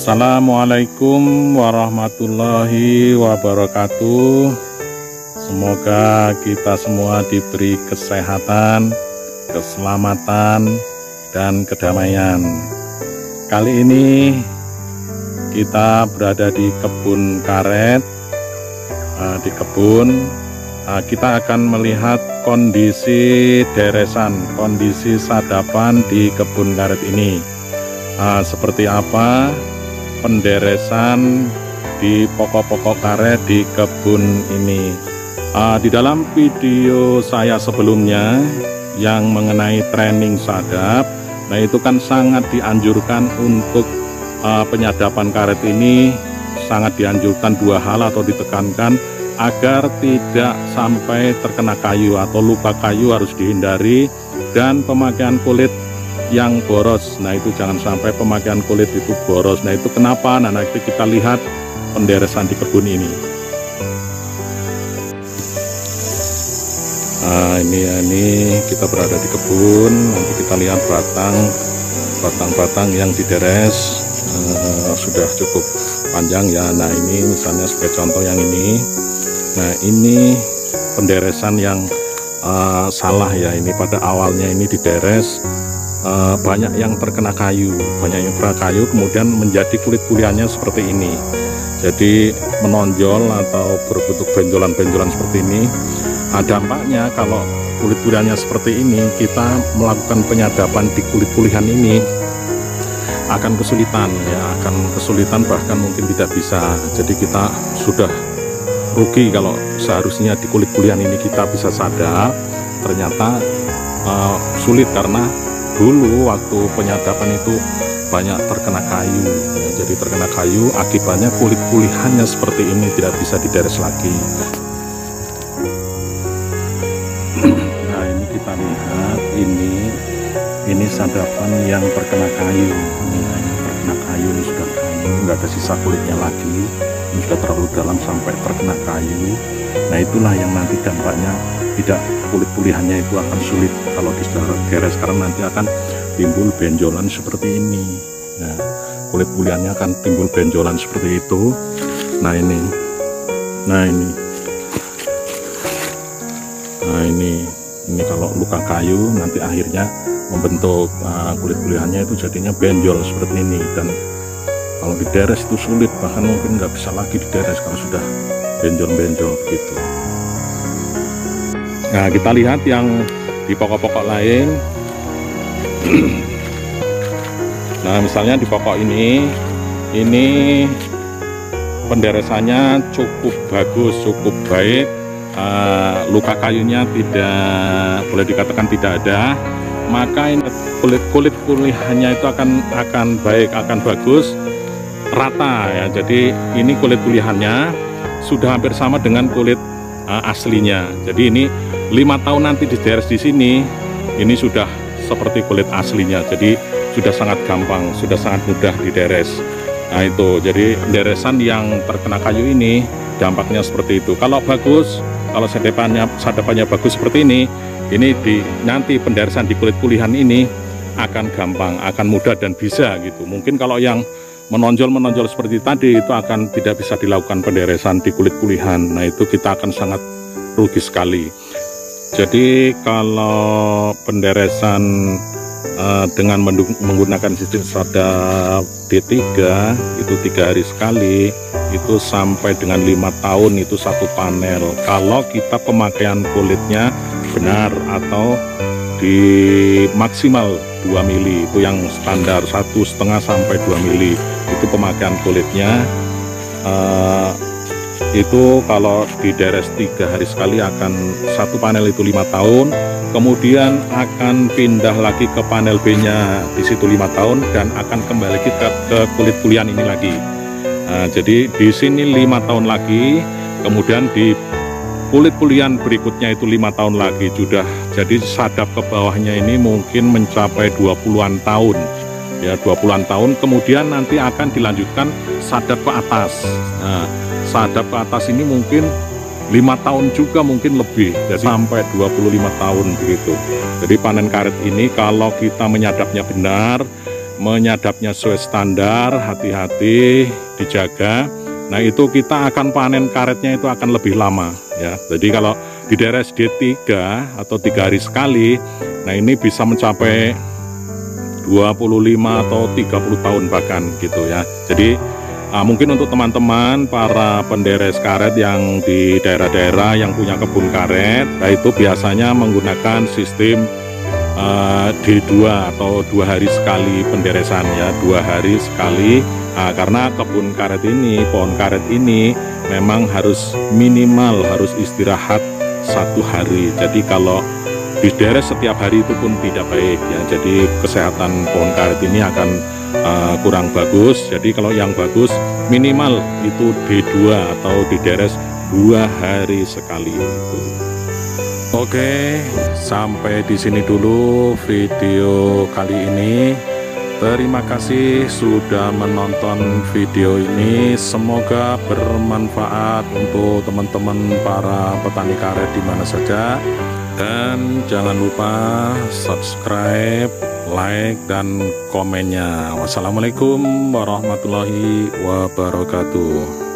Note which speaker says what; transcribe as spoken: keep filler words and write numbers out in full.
Speaker 1: Assalamualaikum warahmatullahi wabarakatuh. Semoga kita semua diberi kesehatan, keselamatan, dan kedamaian. Kali ini kita berada di kebun karet. Di kebun kita akan melihat kondisi deresan, kondisi sadapan di kebun karet ini. Seperti apa penderesan di pokok-pokok karet di kebun ini. Uh, di dalam video saya sebelumnya yang mengenai training sadap, nah itu kan sangat dianjurkan untuk uh, penyadapan karet ini, sangat dianjurkan dua hal atau ditekankan agar tidak sampai terkena kayu atau luka kayu harus dihindari, dan pemakaian kulit yang boros. Nah itu jangan sampai pemakaian kulit itu boros. Nah itu kenapa? Nah nanti kita lihat penderesan di kebun ini. Nah ini ini kita berada di kebun. Nanti kita lihat batang batang-batang yang dideres uh, sudah cukup panjang ya. Nah ini misalnya sebagai contoh yang ini. Nah ini penderesan yang uh, salah ya. Ini pada awalnya ini dideres, Uh, banyak yang terkena kayu, banyak yang terkena kayu, kemudian menjadi kulit kuliahnya seperti ini. Jadi menonjol atau berbentuk benjolan-benjolan seperti ini. Nah, dampaknya kalau kulit kuliahnya seperti ini, kita melakukan penyadapan di kulit kulihan ini akan kesulitan ya, akan kesulitan bahkan mungkin tidak bisa. Jadi kita sudah rugi kalau seharusnya di kulit kulihan ini kita bisa sadap, ternyata uh, sulit karena dulu waktu penyadapan itu banyak terkena kayu ya, jadi terkena kayu akibatnya kulit kulihannya seperti ini tidak bisa dideres lagi. Nah ini kita lihat ini ini sadapan yang terkena kayu ini, ini terkena kayu, ini sudah kayu, nggak ada sisa kulitnya lagi, ini sudah terlalu dalam sampai terkena kayu. Nah itulah yang nanti dampaknya tidak, kulit kulihannya itu akan sulit kalau dideres karena nanti akan timbul benjolan seperti ini. Nah, kulit kulihannya akan timbul benjolan seperti itu. Nah ini, nah ini, nah ini, ini kalau luka kayu nanti akhirnya membentuk uh, kulit kulihannya itu jadinya benjol seperti ini. Dan kalau dideres itu sulit, bahkan mungkin nggak bisa lagi dideres kalau sudah benjol-benjol begitu. Nah kita lihat yang di pokok-pokok lain. Nah misalnya di pokok ini, ini penderesannya cukup bagus, cukup baik, uh, luka kayunya tidak, boleh dikatakan tidak ada, maka ini kulit kulit kulihannya itu akan akan baik, akan bagus, rata ya. Jadi ini kulit kulihannya sudah hampir sama dengan kulit uh, aslinya. Jadi ini lima tahun nanti dideres di sini, ini sudah seperti kulit aslinya. Jadi sudah sangat gampang, sudah sangat mudah dideres. Nah itu, jadi deresan yang terkena kayu ini dampaknya seperti itu. Kalau bagus, kalau sadapannya sadapannya bagus seperti ini, ini di nanti penderesan di kulit kulihan ini akan gampang, akan mudah dan bisa gitu. Mungkin kalau yang menonjol-menonjol seperti tadi itu akan tidak bisa dilakukan penderesan di kulit kulihan. Nah itu kita akan sangat rugi sekali. Jadi kalau penderesan uh, dengan menggunakan sistem sadap D tiga itu tiga hari sekali, itu sampai dengan lima tahun itu satu panel. Kalau kita pemakaian kulitnya benar atau di maksimal dua mili, itu yang standar satu setengah sampai dua mili itu pemakaian kulitnya. Uh, itu kalau dideres tiga hari sekali akan satu panel itu lima tahun, kemudian akan pindah lagi ke panel B nya di situ lima tahun dan akan kembali kita ke kulit kulihan ini lagi. Nah, jadi di sini lima tahun lagi, kemudian di kulit kulihan berikutnya itu lima tahun lagi sudah. Jadi sadap ke bawahnya ini mungkin mencapai dua puluhan tahun ya, dua puluhan tahun, kemudian nanti akan dilanjutkan sadap ke atas. Nah, sadap ke atas ini mungkin lima tahun juga, mungkin lebih, jadi sampai dua puluh lima tahun begitu. Jadi panen karet ini kalau kita menyadapnya benar, menyadapnya sesuai standar, hati-hati dijaga. Nah itu kita akan panen karetnya itu akan lebih lama ya. Jadi kalau di daerah S D tiga atau tiga hari sekali, nah ini bisa mencapai dua puluh lima atau tiga puluh tahun bahkan gitu ya. Jadi uh, mungkin untuk teman-teman para penderes karet yang di daerah-daerah yang punya kebun karet, nah itu biasanya menggunakan sistem uh, D dua atau dua hari sekali penderesan ya, dua hari sekali. Nah, karena kebun karet ini, pohon karet ini memang harus minimal harus istirahat satu hari. Jadi kalau dideres setiap hari itu pun tidak baik ya. Jadi kesehatan pohon karet ini akan uh, kurang bagus. Jadi kalau yang bagus minimal itu D dua atau dideres dua hari sekali itu. Oke, sampai di sini dulu video kali ini. Terima kasih sudah menonton video ini. Semoga bermanfaat untuk teman-teman para petani karet di mana saja. Dan jangan lupa subscribe, like, dan komennya. Wassalamualaikum warahmatullahi wabarakatuh.